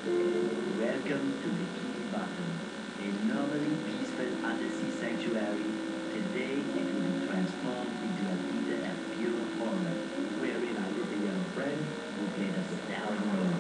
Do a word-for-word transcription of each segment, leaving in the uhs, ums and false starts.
Welcome to Bikini Bottom, a normally peaceful undersea sanctuary. Today it will be transformed into a theater of pure horror, wherein our little young friend will play the stallion role.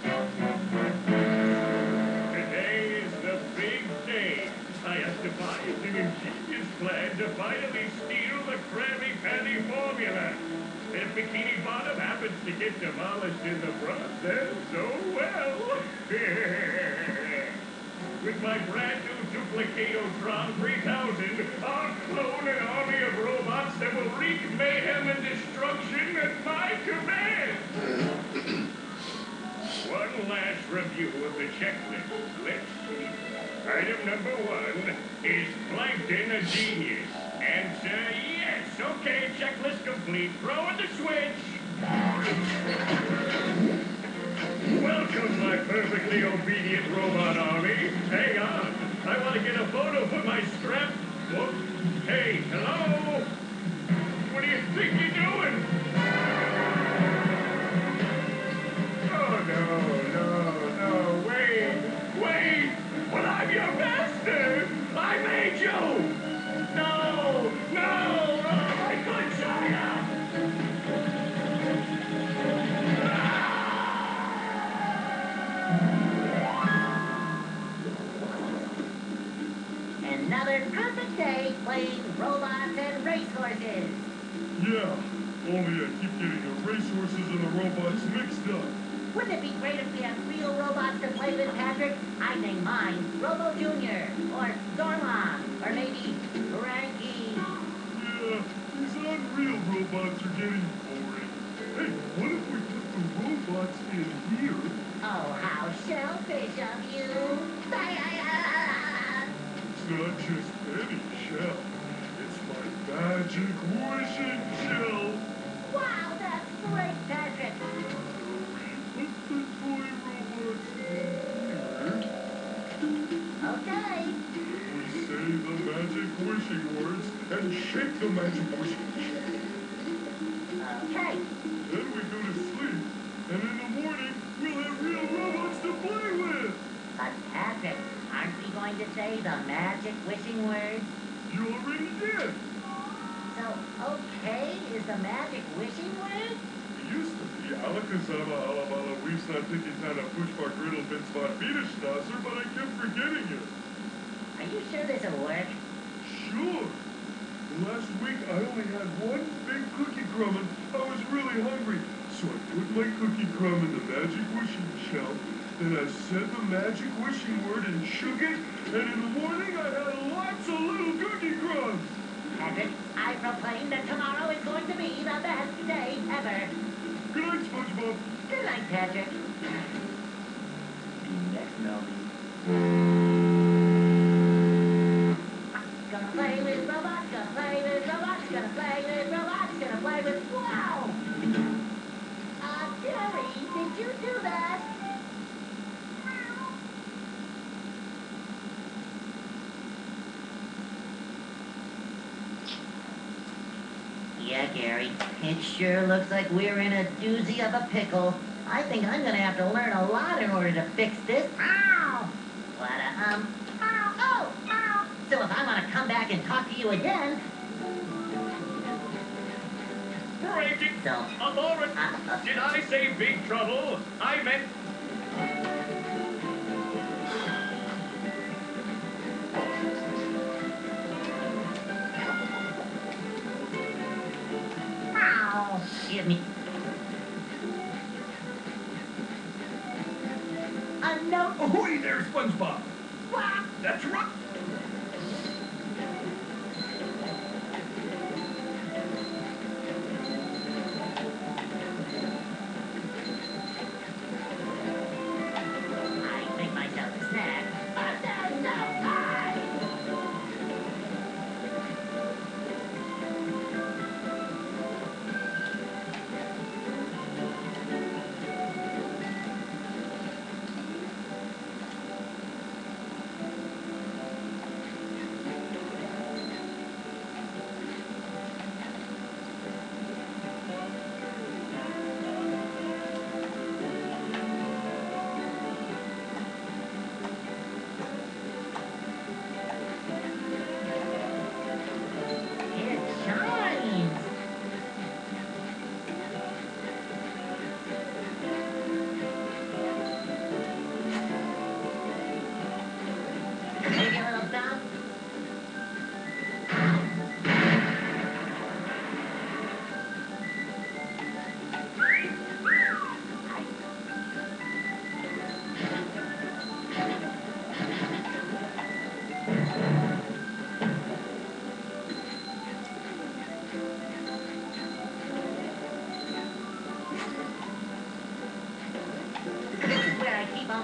Today is the big day. I have devised an ingenious plan to finally steal the Krabby Patty formula. If Bikini Bottom happens to get demolished in the process, oh well. With my brand new Duplicatotron three thousand, I'll clone an army of robots that will wreak mayhem and destruction at my command. One last review of the checklist. Let's see. Item number one, is Plankton a genius? Answer, yes. Okay, checklist complete. Throw in the switch. Welcome, my perfectly obedient robot army. Hang on. I want to get a photo for my scrap. Whoop. Hey, hello? What do you think you're doing? Oh, no, no, no, wait, wait. Well, I'm your master. I made you. No, no, oh, my good China. Another perfect day playing robots and racehorses. Yeah, only I keep getting the racehorses and the robots mixed up. Wouldn't it be great if we had real robots to play with, Patrick? I think mine, Robo Junior, or Dorma, or maybe Frankie. Yeah, these unreal robots are getting boring. Hey, what if we put the robots in here? Oh, how shellfish of you. It's not just any shell. It's my magic wishing shell. Wow, that's great, Patrick. Put the toy robots in here. Okay. We say the magic wishing words and shake the magic wishing shell. Okay. Then we go to sleep, and in the morning, we'll have real robots to play with. But Patrick, aren't we going to say the magic wishing words? You already did. So, okay is the magic wishing word? It used to be Alakazama Alabala Wisna Tikitana Pushpa Griddle Binsbot Wiederstasser, but I kept forgetting it. Are you sure this'll work? Sure. Last week I only had one big cookie crumb and I was really hungry. So I put my cookie crumb in the magic wishing shell, then I said the magic wishing word and shook it, and in the morning I had lots of little cookie crumbs. Patrick, I proclaim that tomorrow is going to be the best day ever. Good night, Spongebob. Good night, Patrick. The next Melody. Gonna play with robots, gonna play with robots, gonna play with robots, gonna play with... Wow! Uh, Jerry, did you do that? Yeah, Gary, it sure looks like we're in a doozy of a pickle. I think I'm gonna have to learn a lot in order to fix this. Ow! What a, um, ow, oh, ow! So if I want to come back and talk to you again... Breaking. So... Abort. Uh, uh, Did I say big trouble? I meant... ow! Give me... A note... Ahoy there, Spongebob. Wow! That's right. I make myself a snack, but there's no time!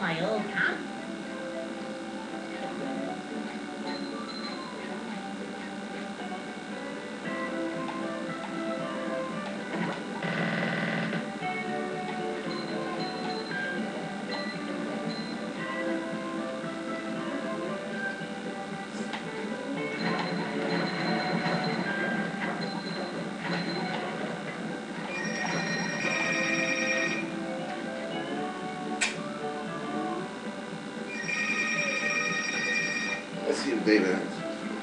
my old cop. Let's see if David has.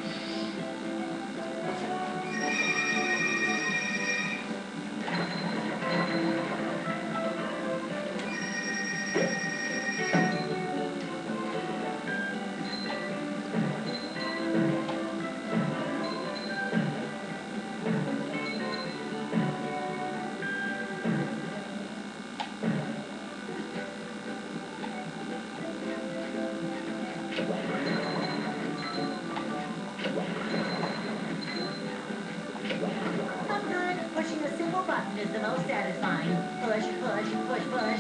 Sometimes pushing a simple button is the most satisfying. Push, push, push, push.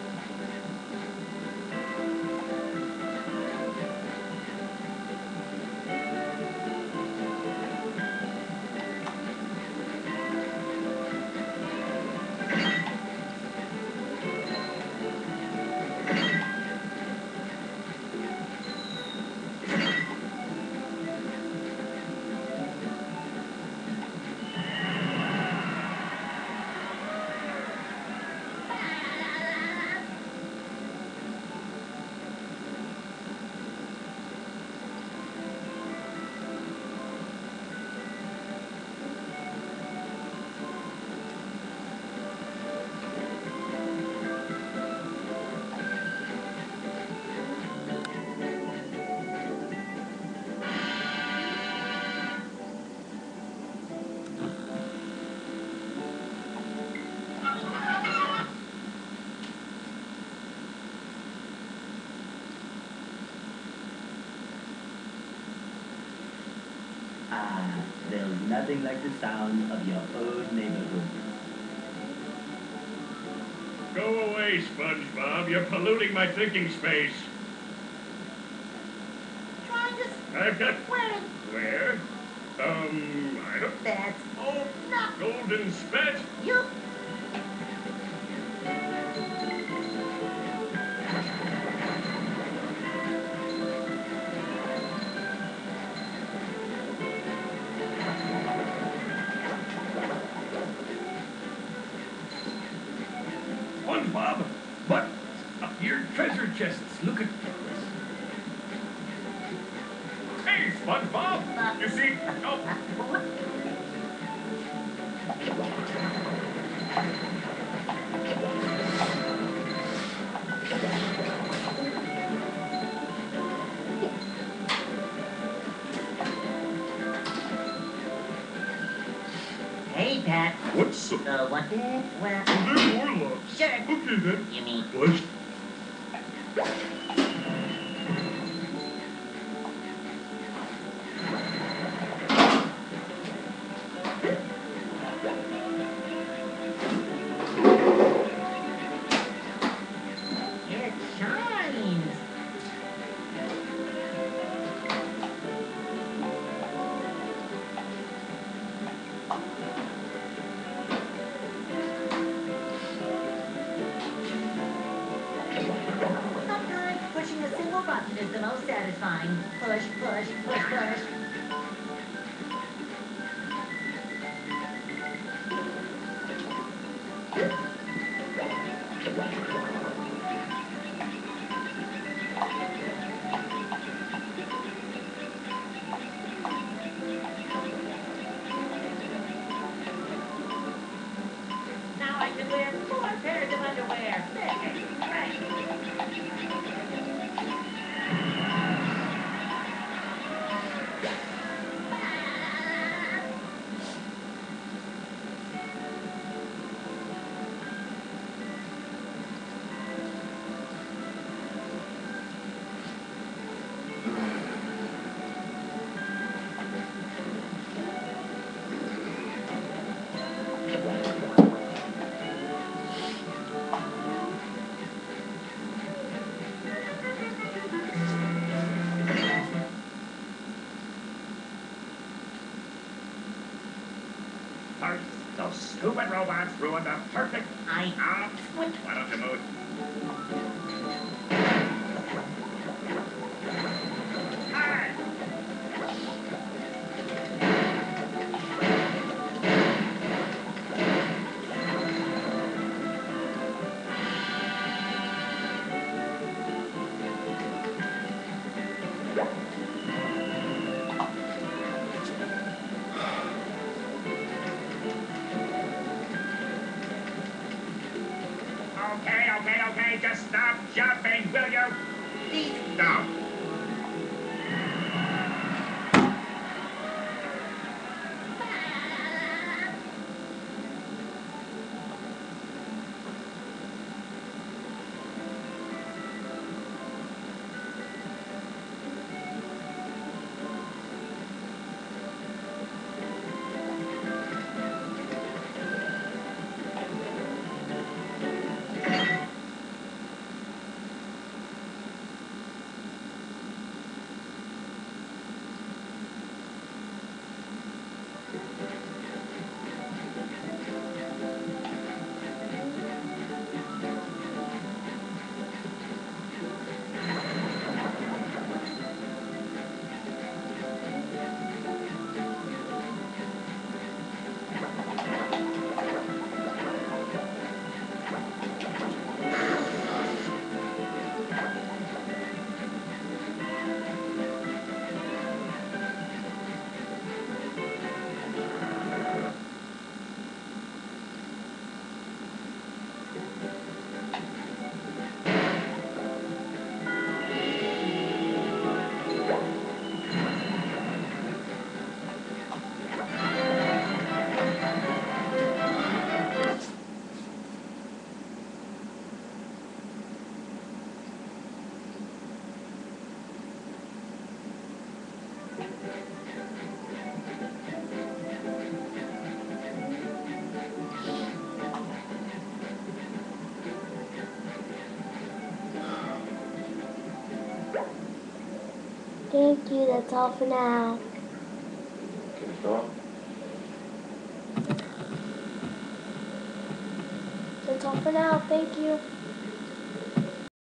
Ah, there's nothing like the sound of your own neighborhood. Go away, Spongebob. You're polluting my thinking space. Trying to s- I've got... Where? Where? Um, I don't... That's Oh, not golden spat? you. SpongeBob, but uh, your treasure chests. Look at... Hey, SpongeBob! You see... Oh, Hey, Pat. what's up? Uh, what? Oh, Well, well, they're more loves. sure. Okay, then. You mean What? it shines? Sometimes pushing a single button is the most satisfying. Push, push, push, push. Now I can wear four pairs of underwear. Right. Those stupid robots ruined the perfect... I... Ah, why don't you move? Hey! Okay, okay, okay, just stop jumping, will you? These... No. Thank you, that's all for now. Can you stop? That's all for now, thank you.